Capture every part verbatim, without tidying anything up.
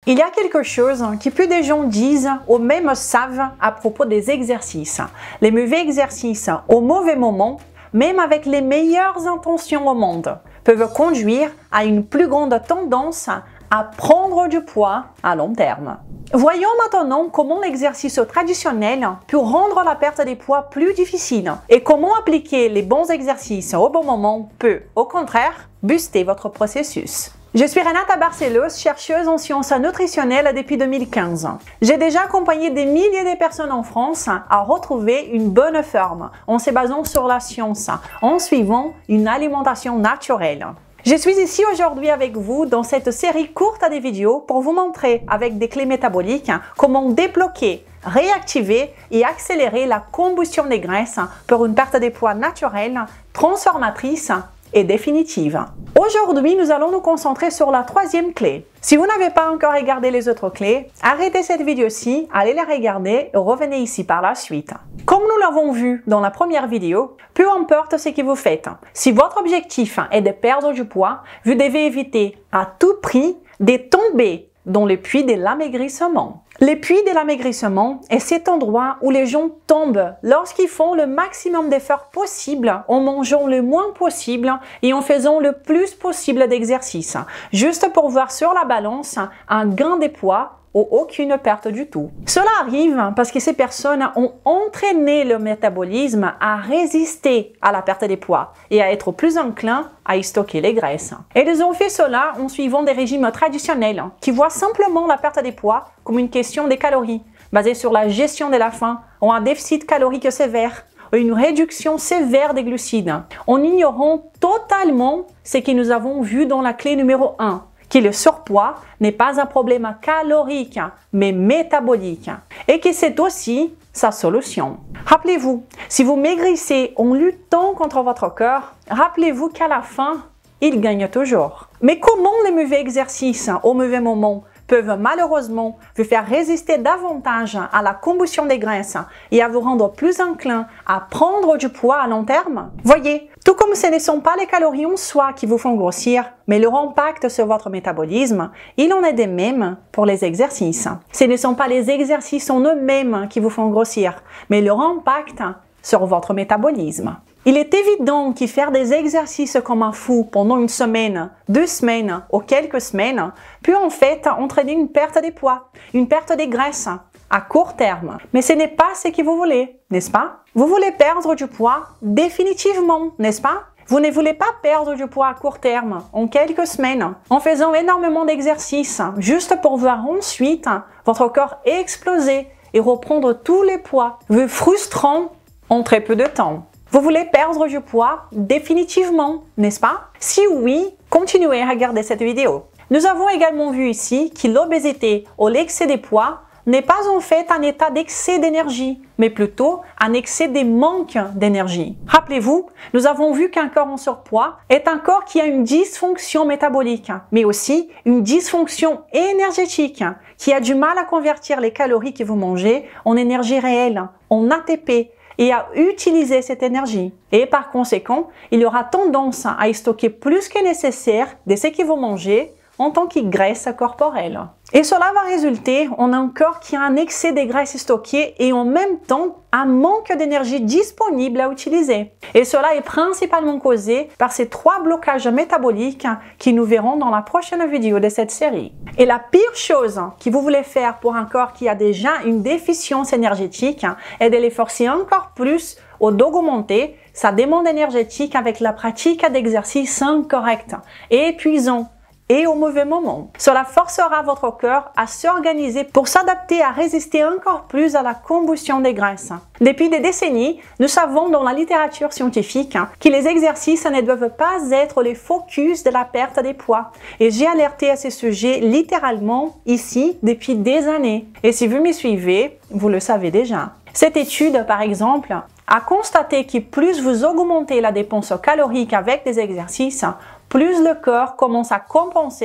Il y a quelque chose que peu de gens disent ou même savent à propos des exercices. Les mauvais exercices au mauvais moment, même avec les meilleures intentions au monde, peuvent conduire à une plus grande tendance à prendre du poids à long terme. Voyons maintenant comment l'exercice traditionnel peut rendre la perte de poids plus difficile et comment appliquer les bons exercices au bon moment peut, au contraire, booster votre processus. Je suis Renata Barcelos, chercheuse en sciences nutritionnelles depuis deux mille quinze. J'ai déjà accompagné des milliers de personnes en France à retrouver une bonne forme en se basant sur la science, en suivant une alimentation naturelle. Je suis ici aujourd'hui avec vous dans cette série courte de vidéos pour vous montrer avec des clés métaboliques comment débloquer, réactiver et accélérer la combustion des graisses pour une perte de poids naturelle, transformatrice et définitive. Aujourd'hui, nous allons nous concentrer sur la troisième clé. Si vous n'avez pas encore regardé les autres clés, arrêtez cette vidéo-ci, allez la regarder et revenez ici par la suite. Comme nous l'avons vu dans la première vidéo, peu importe ce que vous faites, si votre objectif est de perdre du poids, vous devez éviter à tout prix de tomber dans le puits de l'amaigrissement. Le puits de l'amaigrissement est cet endroit où les gens tombent lorsqu'ils font le maximum d'efforts possible en mangeant le moins possible et en faisant le plus possible d'exercices, juste pour voir sur la balance un gain de poids ou aucune perte du tout. Cela arrive parce que ces personnes ont entraîné le métabolisme à résister à la perte de poids et à être plus enclin à y stocker les graisses. Et ils ont fait cela en suivant des régimes traditionnels qui voient simplement la perte de poids comme une question des calories, basée sur la gestion de la faim ou un déficit calorique sévère ou une réduction sévère des glucides, en ignorant totalement ce que nous avons vu dans la clé numéro un. Que le surpoids n'est pas un problème calorique, mais métabolique, et que c'est aussi sa solution. Rappelez-vous, si vous maigrissez en luttant contre votre corps, rappelez-vous qu'à la fin, il gagne toujours. Mais comment les mauvais exercices au mauvais moment peuvent malheureusement vous faire résister davantage à la combustion des graisses et à vous rendre plus enclin à prendre du poids à long terme? Voyez, tout comme ce ne sont pas les calories en soi qui vous font grossir, mais leur impact sur votre métabolisme, il en est de même pour les exercices. Ce ne sont pas les exercices en eux-mêmes qui vous font grossir, mais leur impact sur votre métabolisme. Il est évident que faire des exercices comme un fou pendant une semaine, deux semaines ou quelques semaines peut en fait entraîner une perte de poids, une perte de graisse à court terme. Mais ce n'est pas ce que vous voulez, n'est-ce pas? Vous voulez perdre du poids définitivement, n'est-ce pas? Vous ne voulez pas perdre du poids à court terme, en quelques semaines, en faisant énormément d'exercices, juste pour voir ensuite votre corps exploser et reprendre tous les poids, vous frustrant en très peu de temps. Vous voulez perdre du poids définitivement, n'est-ce pas? Si oui, continuez à regarder cette vidéo. Nous avons également vu ici que l'obésité ou l'excès de poids n'est pas en fait un état d'excès d'énergie, mais plutôt un excès de manque d'énergie. Rappelez-vous, nous avons vu qu'un corps en surpoids est un corps qui a une dysfonction métabolique, mais aussi une dysfonction énergétique, qui a du mal à convertir les calories que vous mangez en énergie réelle, en A T P, et à utiliser cette énergie. Et par conséquent, il y aura tendance à y stocker plus que nécessaire de ce que vous mangez en tant que graisse corporelle. Et cela va résulter en un corps qui a un excès de graisse stockée et en même temps un manque d'énergie disponible à utiliser. Et cela est principalement causé par ces trois blocages métaboliques que nous verrons dans la prochaine vidéo de cette série. Et la pire chose que vous voulez faire pour un corps qui a déjà une déficience énergétique est de les forcer encore plus ou d'augmenter sa demande énergétique avec la pratique d'exercices incorrects et épuisants et au mauvais moment. Cela forcera votre corps à s'organiser pour s'adapter à résister encore plus à la combustion des graisses. Depuis des décennies, nous savons dans la littérature scientifique que les exercices ne doivent pas être les focus de la perte des poids. Et j'ai alerté à ce sujet littéralement ici depuis des années. Et si vous me suivez, vous le savez déjà. Cette étude, par exemple, a constaté que plus vous augmentez la dépense calorique avec des exercices, plus le corps commence à compenser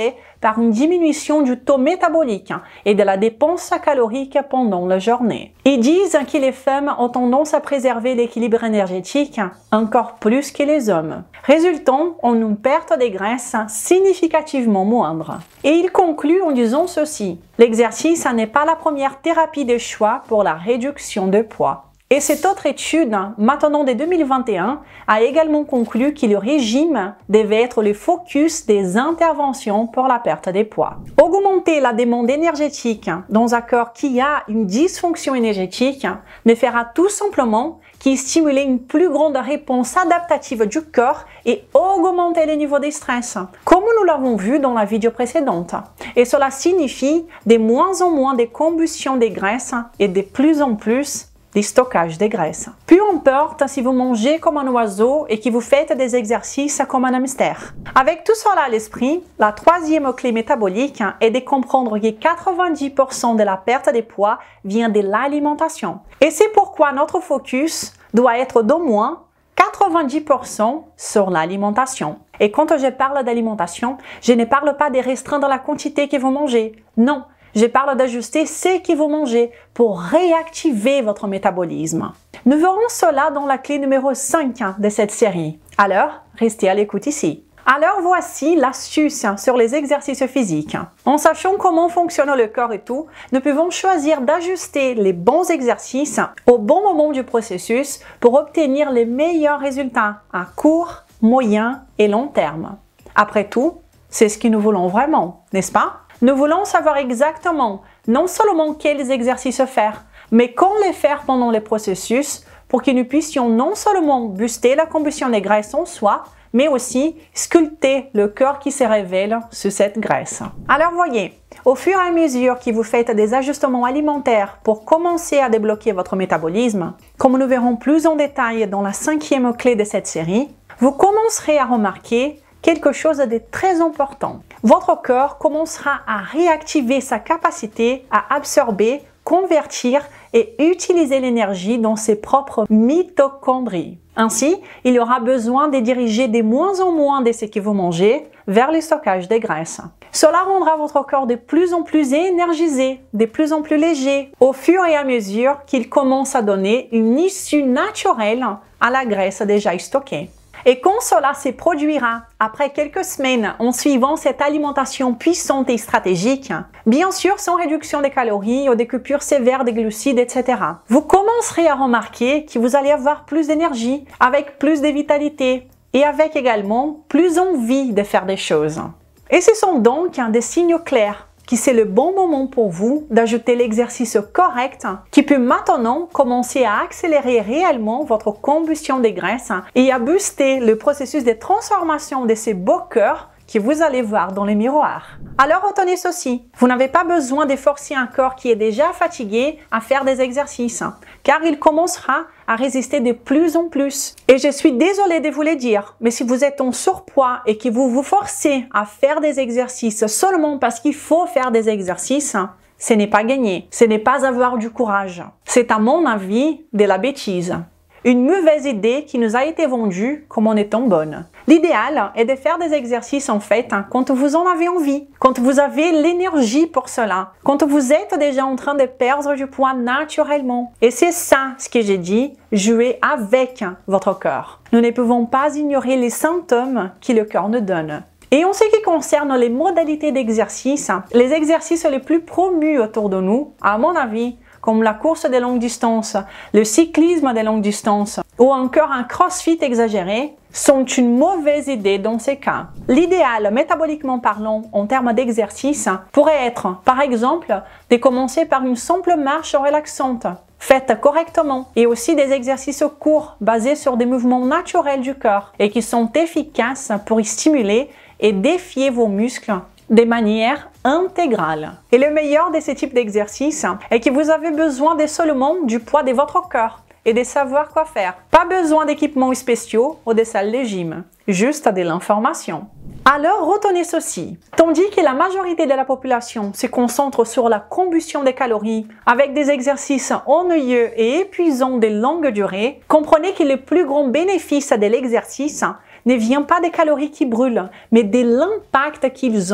par une diminution du taux métabolique et de la dépense calorique pendant la journée. Ils disent que les femmes ont tendance à préserver l'équilibre énergétique encore plus que les hommes, résultant en une perte de graisse significativement moindre. Et ils concluent en disant ceci: l'exercice n'est pas la première thérapie de choix pour la réduction de poids. Et cette autre étude, maintenant de deux mille vingt et un, a également conclu que le régime devait être le focus des interventions pour la perte de poids. Augmenter la demande énergétique dans un corps qui a une dysfonction énergétique ne fera tout simplement que stimuler une plus grande réponse adaptative du corps et augmenter le niveau de stress, comme nous l'avons vu dans la vidéo précédente. Et cela signifie de moins en moins de combustion des graisses et de plus en plus des stockages de graisse. Peu importe si vous mangez comme un oiseau et que vous faites des exercices comme un hamster. Avec tout cela à l'esprit, la troisième clé métabolique est de comprendre que quatre-vingt-dix pour cent de la perte de poids vient de l'alimentation. Et c'est pourquoi notre focus doit être d'au moins quatre-vingt-dix pour cent sur l'alimentation. Et quand je parle d'alimentation, je ne parle pas de restreindre la quantité que vous mangez. Non. Je parle d'ajuster ce que vous mangez pour réactiver votre métabolisme. Nous verrons cela dans la clé numéro cinq de cette série. Alors, restez à l'écoute ici. Alors voici l'astuce sur les exercices physiques. En sachant comment fonctionne le corps et tout, nous pouvons choisir d'ajuster les bons exercices au bon moment du processus pour obtenir les meilleurs résultats à court, moyen et long terme. Après tout, c'est ce que nous voulons vraiment, n'est-ce pas? Nous voulons savoir exactement non seulement quels exercices faire, mais quand les faire pendant le processus pour que nous puissions non seulement booster la combustion des graisses en soi, mais aussi sculpter le corps qui se révèle sur cette graisse. Alors voyez, au fur et à mesure que vous faites des ajustements alimentaires pour commencer à débloquer votre métabolisme, comme nous verrons plus en détail dans la cinquième clé de cette série, vous commencerez à remarquer quelque chose de très important. Votre corps commencera à réactiver sa capacité à absorber, convertir et utiliser l'énergie dans ses propres mitochondries. Ainsi, il y aura besoin de diriger de moins en moins de ce que vous mangez vers le stockage des graisses. Cela rendra votre corps de plus en plus énergisé, de plus en plus léger, au fur et à mesure qu'il commence à donner une issue naturelle à la graisse déjà stockée. Et quand cela se produira après quelques semaines en suivant cette alimentation puissante et stratégique, bien sûr sans réduction des calories ou des coupures sévères des glucides, et cetera, vous commencerez à remarquer que vous allez avoir plus d'énergie, avec plus de vitalité et avec également plus envie de faire des choses. Et ce sont donc des signaux clairs que c'est le bon moment pour vous d'ajouter l'exercice correct qui peut maintenant commencer à accélérer réellement votre combustion des graisses et à booster le processus de transformation de ces beaux cœurs que vous allez voir dans les miroirs. Alors retenez ceci, vous n'avez pas besoin de forcer un corps qui est déjà fatigué à faire des exercices, car il commencera à résister de plus en plus. Et je suis désolée de vous le dire, mais si vous êtes en surpoids et que vous vous forcez à faire des exercices seulement parce qu'il faut faire des exercices, ce n'est pas gagné, ce n'est pas avoir du courage. C'est à mon avis de la bêtise. Une mauvaise idée qui nous a été vendue comme en étant bonne. L'idéal est de faire des exercices en fait quand vous en avez envie, quand vous avez l'énergie pour cela, quand vous êtes déjà en train de perdre du poids naturellement. Et c'est ça ce que j'ai dit, jouer avec votre corps. Nous ne pouvons pas ignorer les symptômes que le corps nous donne. Et en ce qui concerne les modalités d'exercice, les exercices les plus promus autour de nous, à mon avis, comme la course de longue distance, le cyclisme de longue distance ou encore un crossfit exagéré, sont une mauvaise idée dans ces cas. L'idéal, métaboliquement parlant, en termes d'exercice, pourrait être, par exemple, de commencer par une simple marche relaxante, faite correctement, et aussi des exercices courts, basés sur des mouvements naturels du corps, et qui sont efficaces pour y stimuler et défier vos muscles de manière intégrale. Et le meilleur de ce type d'exercice est que vous avez besoin de seulement du poids de votre corps et de savoir quoi faire. Pas besoin d'équipements spéciaux ou de salles de gym, juste de l'information. Alors retenez ceci, tandis que la majorité de la population se concentre sur la combustion des calories avec des exercices ennuyeux et épuisants de longue durée, comprenez que le plus grand bénéfice de l'exercice ne vient pas des calories qui brûlent, mais de l'impact qu'ils ont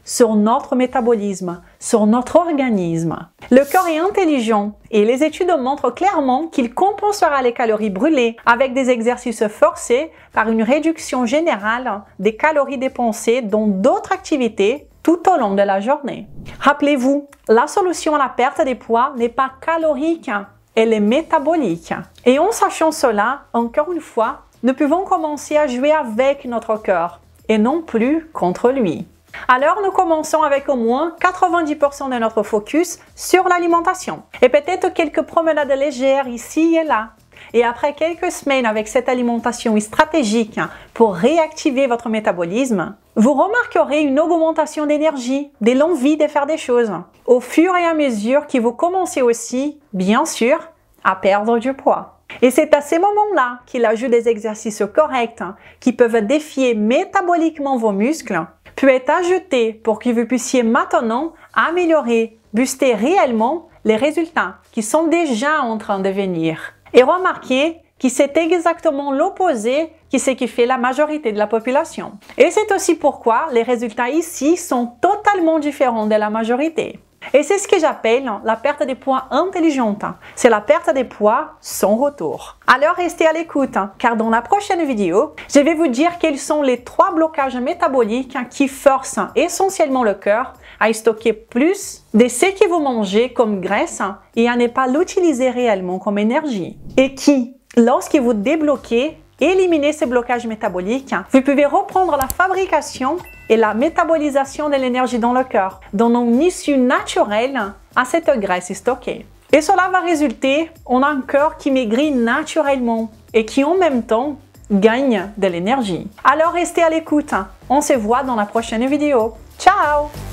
sur notre métabolisme, sur notre organisme. Le corps est intelligent et les études montrent clairement qu'il compensera les calories brûlées avec des exercices forcés par une réduction générale des calories dépensées dans d'autres activités tout au long de la journée. Rappelez-vous, la solution à la perte des poids n'est pas calorique, elle est métabolique. Et en sachant cela, encore une fois, nous pouvons commencer à jouer avec notre corps et non plus contre lui. Alors, nous commençons avec au moins quatre-vingt-dix pour cent de notre focus sur l'alimentation et peut-être quelques promenades légères ici et là. Et après quelques semaines avec cette alimentation stratégique pour réactiver votre métabolisme, vous remarquerez une augmentation d'énergie, de l'envie de faire des choses, au fur et à mesure que vous commencez aussi, bien sûr, à perdre du poids. Et c'est à ces moments-là qu'il ajoute des exercices corrects qui peuvent défier métaboliquement vos muscles, peut être ajouté pour que vous puissiez maintenant améliorer, booster réellement les résultats qui sont déjà en train de venir. Et remarquez que c'est exactement l'opposé de ce qui fait la majorité de la population. Et c'est aussi pourquoi les résultats ici sont totalement différents de la majorité. Et c'est ce que j'appelle la perte de poids intelligente. C'est la perte de poids sans retour. Alors restez à l'écoute, car dans la prochaine vidéo, je vais vous dire quels sont les trois blocages métaboliques qui forcent essentiellement le cœur à stocker plus de ce que vous mangez comme graisse et à ne pas l'utiliser réellement comme énergie. Et qui, lorsque vous débloquez, éliminez ces blocages métaboliques, vous pouvez reprendre la fabrication et la métabolisation de l'énergie dans le corps, donnant une issue naturelle à cette graisse stockée. Et cela va résulter en un corps qui maigrit naturellement et qui en même temps gagne de l'énergie. Alors restez à l'écoute, on se voit dans la prochaine vidéo. Ciao!